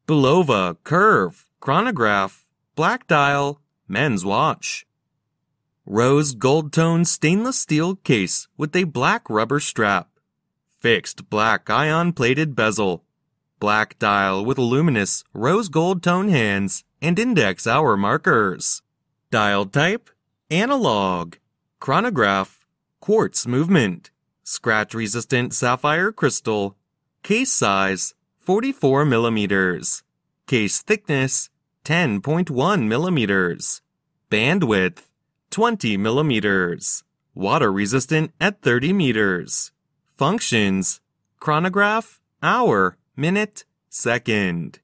Bulova Curv Chronograph, black dial, men's watch. Rose gold tone stainless steel case with a black rubber strap. Fixed black ion-plated bezel. Black dial with luminous rose gold tone hands and index hour markers. Dial type, analog. Chronograph, quartz movement. Scratch-resistant sapphire crystal. Case size, 44 millimeters. Case thickness, 10.1 millimeters. Bandwidth, 20 millimeters. Water resistant at 30 meters. Functions, chronograph, hour, minute, second.